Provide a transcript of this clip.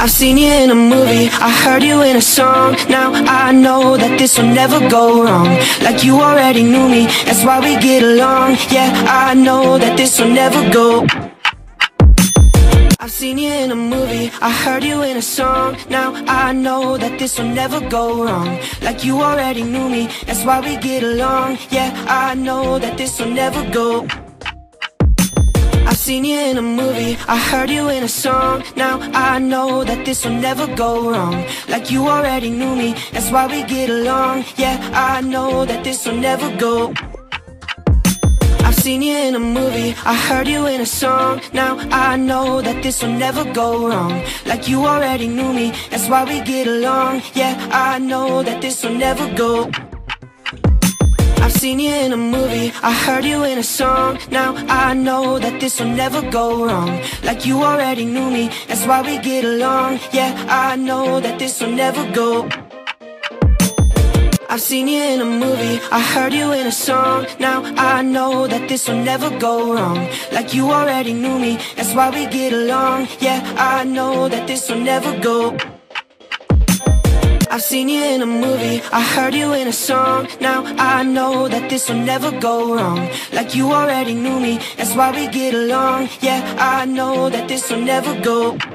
I've seen you in a movie, I heard you in a song. Now I know that this will never go wrong. Like you already knew me, that's why we get along. Yeah, I know that this will never go. I've seen you in a movie, I heard you in a song. Now I know that this will never go wrong. Like you already knew me, that's why we get along. Yeah, I know that this will never go. I've seen you in a movie, I heard you in a song. Now I know that this will never go wrong. Like you already knew me, that's why we get along. Yeah, I know that this will never go. I've seen you in a movie, I heard you in a song. Now I know that this will never go wrong. Like you already knew me, that's why we get along. Yeah, I know that this will never go. I've seen you in a movie, I heard you in a song. Now I know that this will never go wrong. Like you already knew me, that's why we get along. Yeah, I know that this will never go. I've seen you in a movie, I heard you in a song. Now I know that this will never go wrong. Like you already knew me, that's why we get along. Yeah, I know that this will never go. I've seen you in a movie, I heard you in a song. Now I know that this will never go wrong. Like you already knew me, that's why we get along. Yeah, I know that this will never go.